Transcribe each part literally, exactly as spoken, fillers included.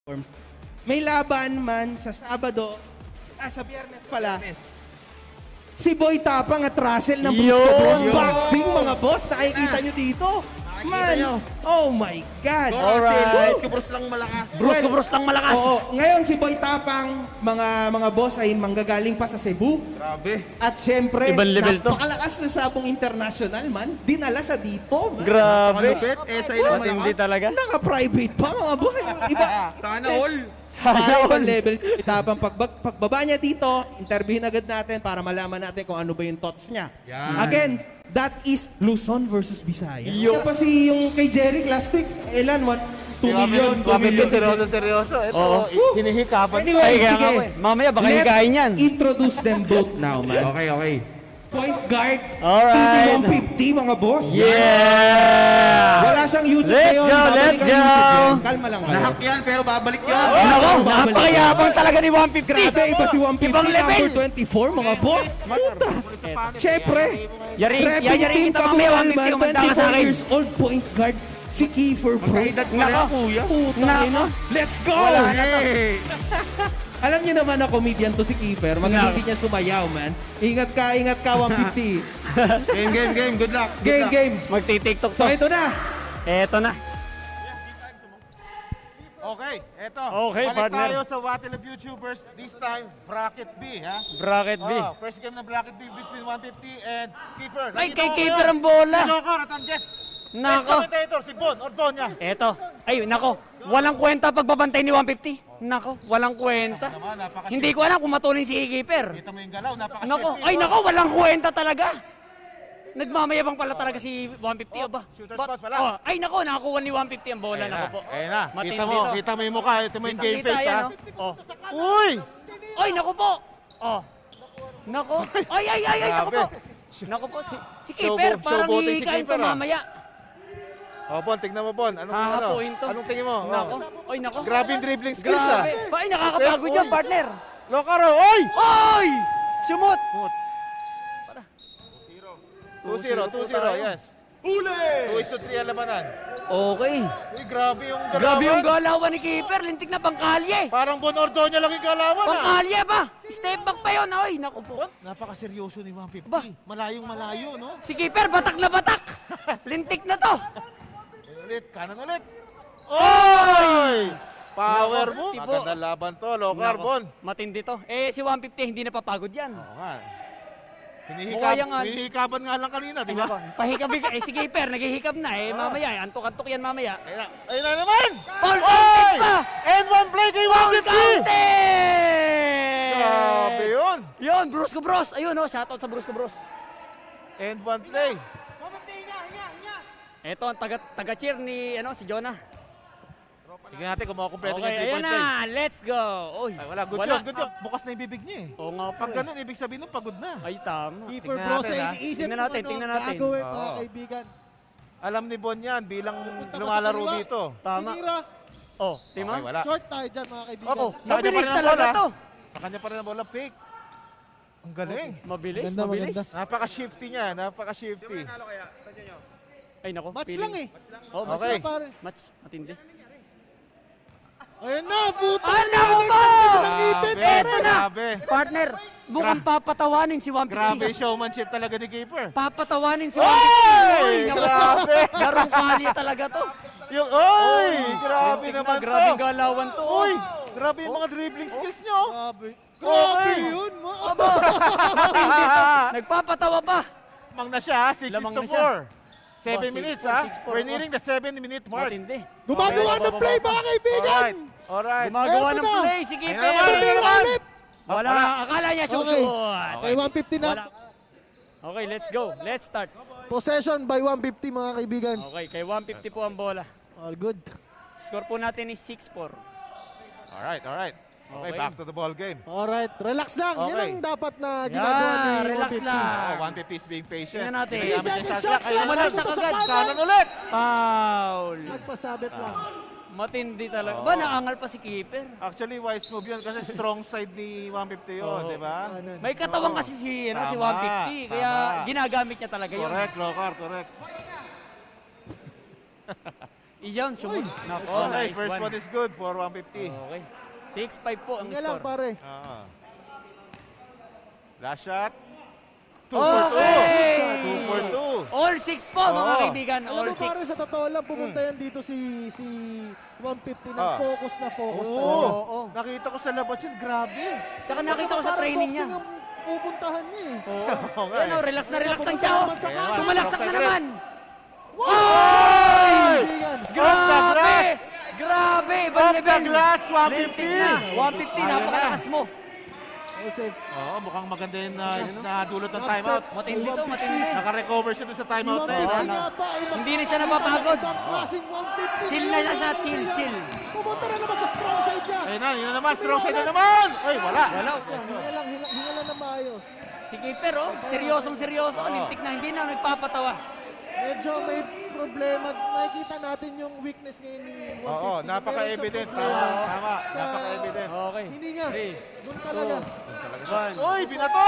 May laban man sa Sabado, ah, sa Biyernes pala. Si Boy Tapang at Russell ng Brusco Bros. Boxing, mga boss. Nakikita nyo dito. Man, nyo. Oh my God. Alright. Brusco Bros lang malakas. Brusco Bros lang malakas. Oo. Ngayon si Boy Tapang, mga mga boss ay manggagaling pa sa Cebu. Grabe. At syempre, Ibang level to. napakalakas na sabong international man. Dinala siya dito. Man. Grabe. Malupit. Eh, sa ilang Matindi malakas. talaga. Naka-private pa mga boy. Iba. Sana all. Sana all level. Itapang pagbag, pagbaba niya dito, interviewin agad natin para malaman natin kung ano ba yung thoughts niya. Yan. Again, that is Luzon versus Visayas. Yo. Kasi pa si yung kay Jeric last week, ilan mo? two million, two million. Seryoso, seryoso. Ito, Oo. hinihikapan. Anyway, Ay, kaya sige. nga po eh. Mamaya baka hikain yan. Let's introduce them both now, man. Okay, okay. Point guard, Alright. one fifty mga boss. Yeah! Wala siyang YouTube Let's ngayon. go, babalik let's ang go. YouTube ngayon. Kalma lang kayo. Nahak yan, pero babalik yan. Oh, nako, babalik. napakayabang talaga ni one fifty. Grabe, iba si one fifty, Ibang level. number twenty-four, mga boss. Puta. Siyempre, Yari, repping yayari team kita mamaya, Kabuuan one fifty, man, kumanda ka sa twenty-four akin. years old point guard, si Kiefer Pro. Magkaedad pa rin, Nako. kuya. Puta Nako. ina. Let's go! Wala na to. Alam niyo naman na comedian to si Kiefer. Magaling din niya sumayaw, man. Ingat ka, ingat ka, one fifty. Game, game, game. Good luck. Good Game, luck. game. Magti-tiktok So, to. ito na. Eto na. Okay, eto. Okay, Balik partner. tayo sa Battle of YouTubers. This time, Bracket B, ha? Bracket B. Oh, first game ng Bracket B between one fifty and Kiefer. Ay, Nakita kay ko Kiefer ngayon. ang bola. Si Joker at ang guest. Nako. Guest commentator, si Bon Ordonia. Eto. Ay, nako. Walang kwenta pagbabantay ni one fifty. Nako, walang kwenta. Naman, napaka- Hindi ko alam kung matuloy si Kiefer. Kita mo yung galaw, napaka Nako, ay nako, walang kwenta talaga. Nagmamayabang pala talaga si one fifty, aba. shooter's But- pass pala. oh, ay nako, nakakuha ni one fifty ang bola, Ayun nako na, po. ayun na. Matindi Kita mo, to. kita mo yung mukha, kita mo yung game Kita-kita face, yan, ha? oh. Oh. Uy! Ay, nako po. Oh. Nako. Ay, ay, ay, ay, nako po. Grabe. Nako po, si, si Showbo- Kiefer, parang showboating si hihikain Kiefer, pa ah. mamaya. Oh, Bon, tignan mo, Bon. Anong, ano? Hahapuin to. Anong tingin mo? Oh. Nako. Ay, nako. Grabe yung dribbling skills, ha? Grabe. Ay, nakakapagod yan, Uy. partner. Lokaro, oy! Oy! Sumot! Put. two zero, two zero, yes. Huli! two is to three ang labanan. Okay. Uy, grabe yung galawan. Grabe yung galawan ni Kiefer. Lintik na pangkalye. Parang Bon Ordonia lang yung galawan, ha? Pangkalye pa. Step back pa yun. Ay, naku po. Bon, napakaseryoso ni one fifty. Ba? Malayong malayo, no? Si Kiefer, batak na batak. Lintik na to. Ulit, kanan ulit. Oy! Power Nako, mo. tipo. Magandang laban to, Lokar, Nako, Bon. matindi to. Eh, si one fifty hindi napapagod yan. Oo nga. Mukha Hinihikab, yang an- hinihikaban nga lang kanina, di ba? Pahikab eh, si Kiefer, naghihikab na eh. Mamaya, eh, antok-antok yan mamaya. Ayun na, ayun na naman! All counted pa! And one play kay one All fifty! counted! Grabe yun! Yun, Brusco Bros. Ayun, oh, shoutout sa Brusco Bros. And one play. Ito ang taga, taga-cheer ni, ano, si Jonah. Tingnan natin kung makakompleto Okay, yung three ayan point play. na. Let's go. Uy, Ay, wala, good wala. yun, good yun. Bukas na yung bibig niya eh. Oo nga po. Pag eh. ganun, ibig sabihin nun, pagod na. Ay, tama. Kiefer Tingnan Bros natin, ay ha? iniisip Tingnan kung natin, ano tingnan ang natin. gagawin, Oo. mga kaibigan. Alam ni Bon yan, bilang Pupunta pa sa lumalaro kaliwa. dito. Tama. Tinira. Oh, tima? Okay, wala. Short tayo dyan, mga kaibigan. Ako, Sa kanya pa mabilis rin ang talaga bola. to. Sa kanya pa rin ang bola, fake. Ang galing. Mabilis, Maganda, mabilis. maganda. Napaka-shifty niya, napaka-shifty. Ay, nako. Match feeling. lang eh. Oh, match. Okay. Match lang, pare. Match, matindi. Ayun na, puta. Ano mo? Grabe, Eto na. grabe. Partner, mukhang papatawanin si one Grabe fifty. yung showmanship talaga ni Keeper. Papatawanin si one fifty. Oy! naku. Grabe! Larong kalye talaga to. Yung, oy! Grabe Tingnan, naman to! grabe yung galawan to. oh. Uy! Grabe yung mga dribbling skills nyo! Grabe. Grabe Okay. yun, mo. Aba, matindi to. Nagpapatawa pa. Lamang na siya, six Lamang to na siya. four. seven Oh, six minutes, four, ha? six four, We're oh. nearing the seven minute mark. Matindi. Gumagawa Okay. ng play, mga kaibigan. Alright, alright. Gumagawa Eto ng na. play si Ayun Keeper. naman, ayun naman. Wala, akala niya Okay. shoot. Kay one fifty na. Wala. Okay, let's go. Let's start. Possession by one fifty, mga kaibigan. Okay, kay one fifty po ang bola. All good. Score po natin is six four. Alright, alright. Okay, Okay. back to the ball game. Alright, relax lang. Yan Okay. ang dapat na ginagawa ni Yan, relax one fifty. lang. Oh, one fifty is being patient. Tingnan natin. Ginagamit Second yung shot shot clock. Ayun lang. naman. Umalis na Punta sa kagad. kanan. Kanan ulit! Foul. Nagpasabit lang. Matindi talaga. Oo. Ba, naangal pa si Keeper? Actually, wise move yun kasi strong side ni one fifty yun, Oo. di ba? Kanan. May katawan Oo. kasi si, ano, si Tama, one fifty. Kaya tama. ginagamit niya talaga yun. Correct, Lokar, correct. Iyan, sumut. Nako, Okay, nice first one. one is good for one fifty. Okay. six five po ang Hinga lang, score. pare. Ah. Last shot. two for two. Okay! two for two. All six po, mga Oo. kaibigan. Alam All mo, pare, six. sa totoo lang, pumunta yan dito si si one fifty ng Ah. focus na focus Oo. talaga. Oo. Nakita ko sa labas yun, grabe. Tsaka nakita ko sa Parang training niya. boxing ang pupuntahan niya eh. Oo nga Ano, eh. relax na relax lang Pumunta siya. oh. naman sa Kaya kanan. nga. Sumalaksak na naman. Ay! Kaibigan. Grabe! Grabe! Ibang Off the level. glass, one Lintik fifty. na. one fifty, Ayun napakalakas mo. All safe. Oo, mukhang maganda yung na, nadulot ng Top timeout. step. Matindi to, one fifty. matindi. Naka-recover siya dun sa Si timeout na yun. one ha? fifty nga ba ay Hindi na siya magpapakita napapagod. ng ibang klaseng one fifty. Chill na siya siya, chill, chill. Pumunta na naman sa strong side niya. Ayun na, yun na naman, strong side na naman! Ay, wala. Wala. Hinga lang, hinga, hinga lang na maayos. Si Keeper, oh. Seryosong seryoso. Lintik na, hindi na nagpapatawa. Medyo may problema. Nakikita natin yung weakness ngayon ni one fifty. Oo, Meron siyang napaka-evident. problema Tama, tama. sa Napaka-evident. Okay. hininga. Three, Doon talaga. one. Uy, binato!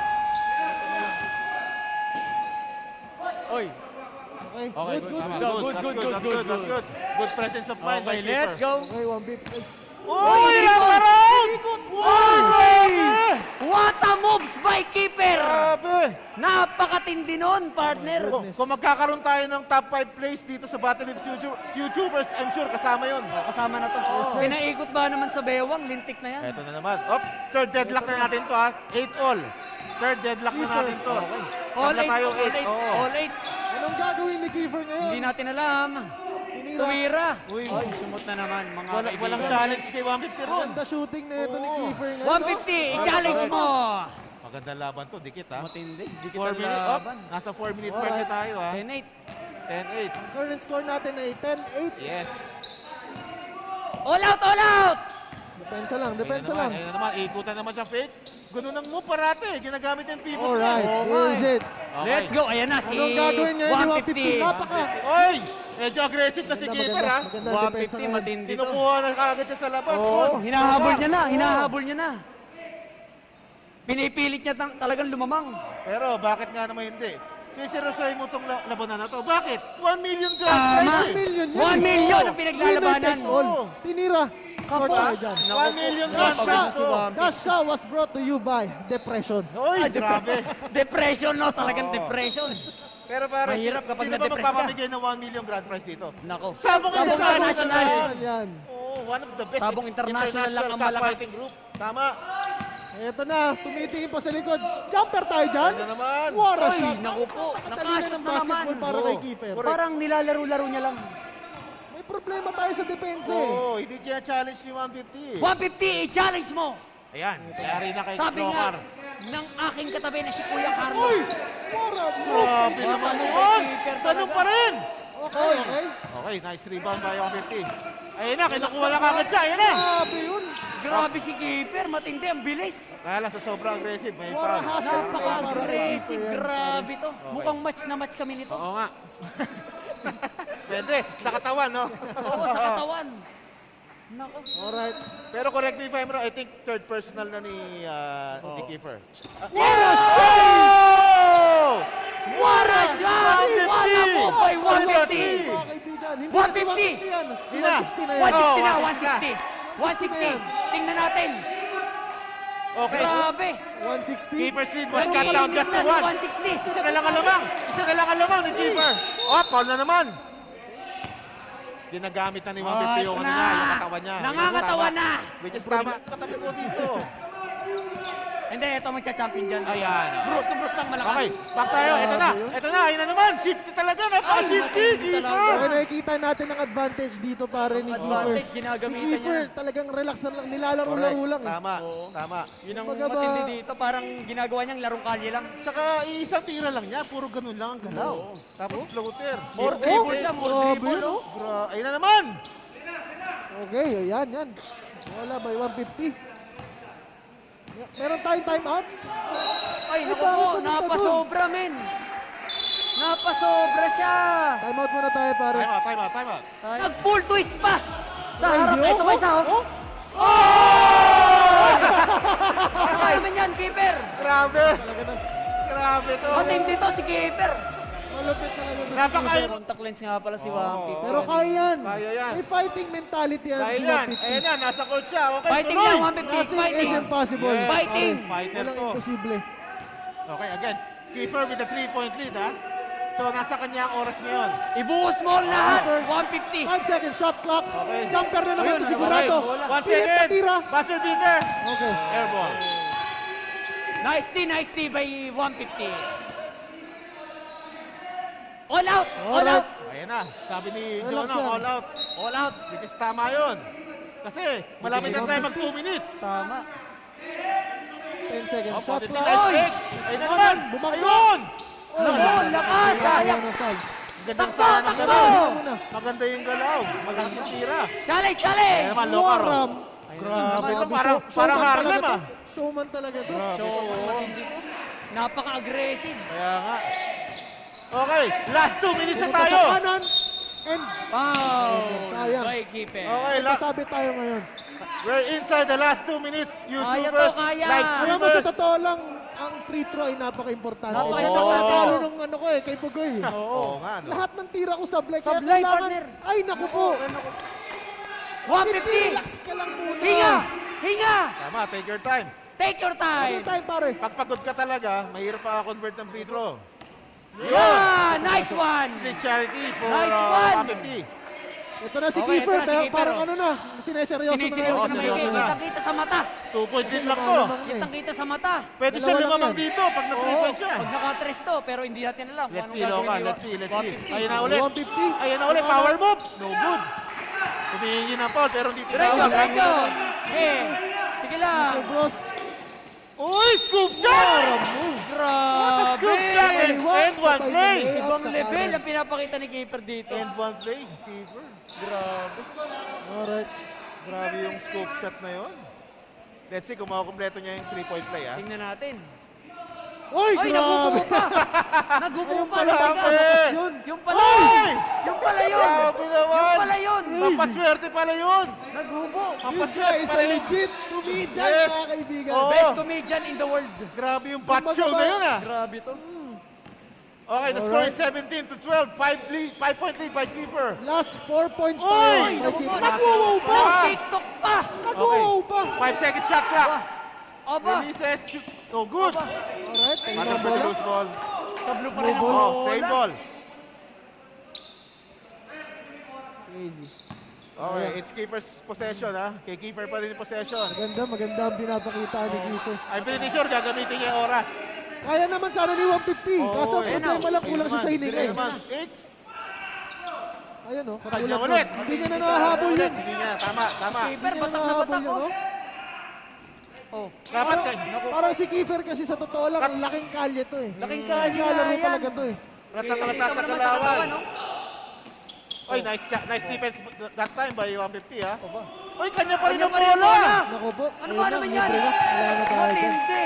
Oy. Okay, Okay, good, good, good, tama. good. Good, That's good, good, that's good, good, that's good. good. Good presence of mind by Okay, keeper. let's go. Okay, one fifty. Uy, Ikot! nakarang! Oy! What a moves by Keeper! Grabe! Napakatindi nun, partner. Kung, kung magkakaroon tayo ng top five place dito sa Battle of Future- YouTubers, I'm sure kasama yun. Oh, kasama na to. sir. Pinaikot ba naman sa bewang? Lintik na yan. Eto na naman. Op, third deadlock na natin to ha. eight all. Third deadlock na natin to. All Tanda eight, tayo, all eight. eight, Oo. all eight. Anong gagawin ni Kiefer ngayon? Hindi natin alam. Tinira. Tumira. Uy, Ay, sumot na naman, mga wala, kaibigan. walang challenge kay one fifty ron. Ganda shooting na ito ni Oo. Kiefer ngayon. one fifty, no? i-challenge mo. Magandang laban to, dikit ha. Matindi. Di kita four minute, op, laban. nasa four minute mark na Alright. tayo ha. ten eight. ten eight. Current score natin ay ten eight. Yes. All out, all out! Depensa lang, Ayun depensa na lang. naman, ayun na naman, ikutan naman siya fake. Ganun ang move parate, ginagamit yung pivot Alright, niya. this is it. Okay. Let's go. Ayan na si Anong gagawin ngayon ni one fifty? Napaka. Oy! Medyo aggressive na si Maganda, keeper ha. maganda, maganda one depensa fifty, ngayon. matindi to. Kinukuha na kagad siya sa labas. Oo, Good. hinahabol niya na, Oo. hinahabol niya na. Pinipilit niya tang- talagang lumamang. Pero bakit nga naman hindi? Sisirosoy mo itong la- labanan na to. Bakit? one million grand Tama. prize one eh. million yan. One eh. million ang Winner pinaglalabanan. takes all. Tinira. Short tayo dyan. one million grand Dasha, prize to. Dasha was brought to you by Depression. Oy, grabe. Depression, no? Talagang Oo. depression. Pero para Mahirap kapag sino ba na-depress ka. magpapamigay ng one million grand prize dito? Nako. Sabong Sabong International. International. Yan. Oh, one of the best Sabong International lang ang malakas. cockfighting group. Tama. Ito na, tumitingin pa sa likod. Jumper tayo dyan. Ano naman? What a Ay, shot. naku po. Napakatalino Nakashot ng na basketball naman. para Oo. kay Kiefer. Correct. Parang nilalaro-laro niya lang. May problema tayo sa depensa Oo, eh. oh, hindi siya challenge ni one fifty. one fifty, i-challenge mo. Ayan, yari na kay Sabi nga Klokar. ng aking katabi na si Kuya Carlo. Uy! What a move! Grabe naman Ano, yun! keeper Ganun talaga. pa rin! Okay, okay. Okay, nice rebound by one fifty. Ayun na, kinukuha na kagad siya. Ayun na! Grabe yun. Grabe si Keeper, matindi, ang bilis. Kaya lang sa sobrang aggressive, may What a foul. hustle. Napaka-aggressive, Para kay Keefer yan. grabe to. Mukhang match na match kami nito. Oo nga. Pwede, sa katawan, no? Oo, sa katawan. Nako. Alright. Pero correct me if I'm wrong, I think third personal na ni, uh, ni Kiefer. What a Oh! What a shot! What a move by one fifty! Mga kaibigan, hindi one na si fifty. one fifty yan. Si Sina? one sixty na yan. one sixty na, Oh, one sixty. one sixty. Tingnan natin. Okay. Grabe. one sixty. Keeper's lead was cut down just to Nasa one. one sixty. Isa na lang ang lamang. Isa na lang ang lamang ni Kiefer. Oh, foul na naman. Ginagamit na ni one fifty yung, Oh, ano na. niya, yung katawan niya. Nangangatawan Which is na. tama. Which is tama. Katabi mo dito. Hindi, ito magcha-champion dyan. Ayan. Bruce to Bruce lang malakas. Okay, back tayo. Ito na. Ito na. Ayun na naman. Shifty talaga. Napaka-shifty. matindi talaga. Kiefer. Okay, nakikita natin ang advantage dito pare ni Kiefer. Advantage, Si ginagamitan Kiefer niya. talagang relax na lang, nilalaro-laro lang eh. Tama. Oo. Tama. Yun ang Kumbaga ba- matindi dito. Parang ginagawa niyang larong kalye lang. Saka isang tira lang niya. Puro ganun lang ang galaw. Oo. Tapos floater. More Shifty. dribble siya, more Grabe dribble. yun, oh. Gra- Ayun na naman. Okay, ayan, yan. Wala by one fifty. Meron tayong timeouts? Ay, Ay, naku bakit po, pumunta napasobra, men. Napasobra siya. Timeout muna tayo pare. Time out, time out, time out. Nag-full twist pa. Sa Crazy, harap, oh, ito pa isa, oh. oh. Ano naman yan, keeper? Grabe. Talaga na. Grabe to. Matindi to si keeper. Malupit talaga to si Napaka- Kiefer. Contact lens nga pala si Oo. one fifty. Pero kaya yan. Kaya yan. May fighting mentality yan Kaya si yan. one fifty. Ayan na, nasa court siya. Okay, Fighting tuloy. yan, one fifty. Nothing Fighting. is impossible. Yes. Fighting. Okay. Fighter Walang to. imposible. Okay, again. Kiefer with the three-point lead, ha? So, nasa kanya ang oras ngayon. Ibuhos mo ang lahat. Kiefer. one fifty. five seconds shot clock. Okay. Jumper na naman Ayun, to ano, sigurado. okay, bola. One Pilit na second. tira. Buzzer beater. Okay. Air ball. Nice D, nice D by one fifty. All out! All Alright. out! Ayan na. Sabi ni Relax Jono, lang. all out. All out! Which is tama yun. Kasi, malapit na tayo mag two minutes. Tama. ten seconds Oh, shot positive clock. nice Oy! kick. Ayun na Ano naman. yan? Bumagsak. Ayun! Oh, Ayun, lakas! Sayang! Ayun, foul. Magandang Takbo, sana ng takbo! galaw. Muna. Maganda yung galaw. Malakas yung tira. Challenge, Ayan challenge! naman, Lokar. oh. Waram. Grabe. Ito Grabe, parang, show- parang showman Harlem, talaga ah. to. Showman talaga to. So, matindi to. Napaka-aggressive. Kaya nga. Okay, last two minutes na Pumunta tayo. sa kanan. And Wow! Sayang. By keeper. Okay, may la- pasabi tayo ngayon. we're inside the last two minutes. Kaya YouTubers, to, kaya. live Alam mo, sa streamers. totoo lang, ang free throw ay napaka-importante. Napaka- Diyan ako Oo. natalo nung ano ko eh, kay Bugoy. Oo nga, no? Lahat ng tira ko sablay. Kaya Sablay, kailangan, partner. ay naku po. one Hindi, fifty! relax ka lang muna. Hinga! Hinga! Tama, take your time. Take your Ano time! tayo pare? Pag pagod ka talaga, mahirap pa convert ng free throw. Yeah! Nice one! Split charity for Nice uh, one. one fifty. Ito na si Okay, Kiefer, ito na si pero Kiefer, parang oh. ano na, sineseryoso na Siniseryoso ngayon. na seryoso may na. kita-kita sa mata. Two point lead lang to. Lumalamang na eh. Kitang-kita sa mata. Pwede siya Dalawa lang lumamang yan. dito pag nag-three Oo, point siya. pag naka-tres to, pero hindi natin alam kung Let's anong see, gagawin Loka. ni Let's see, let's see. one fifty. Ayun na ulit. one fifty. Ayun na ulit. Power move. No good. Humihingi ng foul pero hindi Diretso, tinawag. diretso! Eh, sige lang. Bros, Uy, scoop shot! Grabe! Scoop shot and Kaliwa, end one sabay play. delay. Ibang sa level kanan. ang pinapakita ni Keeper dito. End one play. Fever. Grabe. alright. Grabe yung scoop shot na yon. Let's see kung makukumpleto niya yung three-point play, ha? Tingnan natin. Uy, Ay, grabe. nagubo pa! Nagubo Ayun pa pala, talaga. pagkabakas yun. Yung pala Ay! yun! Yung pala yun! Grabe naman! Yung pala yun! Mapaswerte pala yun! Nagubo! This guy is a legit comedian, Yes. mga kaibigan. Oo. Best comedian in the world. Grabe yung bat Kumbaga show ba- na yun, ah! Grabe to. Okay, the score is seventeen to twelve. Five lead, five point lead by Kiefer. Last four points Uy! tayo. Kay Nagubo! Kiefer. Nagubo! Nagubo pa! TikTok pa! Nagubo pa! Five seconds shot clock. Aba! Releases, shoot. Oh, good. Aba! Alright, kayo Ano ng ba bola. loose ball? Sablo pa rin ang Ball. Oh, save bola. ball. Crazy. Okay, it's Kiefer's possession, ha? Kay Kiefer pa rin yung possession. Maganda, maganda ang pinapakita ni Kiefer. I'm pretty sure gagamitin niya yung oras. Kaya naman sana ni one fifty. Kaso ang Oh, ayun problema lang, kulang siya sa hininga eh. X. Ayun o, Kanya katulad nun. ulit. Hindi niya na nahahabol yun. Hindi niya, tama, tama. Keeper, Hindi niya batak na nahahabol batak yun, oh. oh. Oh. Dapat Parang, kay... parang si Kiefer kasi sa totoo lang, Kat- laking kalye to eh. Laking kalye Naglalaro nga yan. talaga to eh. Ratatata Kita mo sa naman sa katawan, kalawan. no? Oy, nice cha- nice defense that time by one fifty, ha? Oy, kanya pa rin Kanya ang pa rin ang bola! bola! Naku po, Ano ayun ba na, naman yan? libre na. Wala na tayo dyan. Matindi!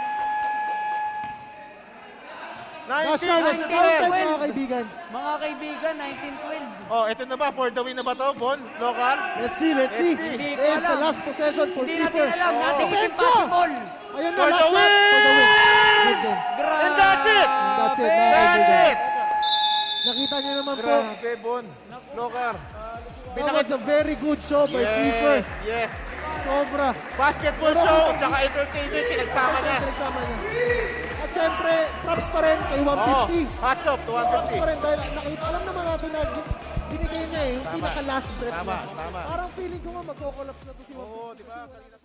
Russia was nineteen, counted nineteen. mga kaibigan. Mga kaibigan, nineteen twelve. Oh, ito na ba? For the win na ba to, Bon? Local? Let's see, let's see. see. Hindi ko There's the alam. last possession for Hindi natin Kiefer. alam. Nothing is Pensa! impossible. Ayun na, For last the shot for the win. Good game. Grabe. And that's it! That's it, mga That's kaibigan. it! Nakita niyo naman po, Grabe, Bon. Local. that was a very good show by Kiefer. Yes, yes. Sobra. Basketball Pero- show, tsaka entertainment, pinagsama niya. Pinagsama niya. At syempre, props pa rin kay one Oh, fifty. hats off to one Props fifty. pa rin dahil nakita, alam naman natin na binigay niya eh, yung Tama. pinaka last breath Tama, niya. tama. Parang feeling ko nga magko-collapse na to si one fifty. Oo, di ba? Kanina-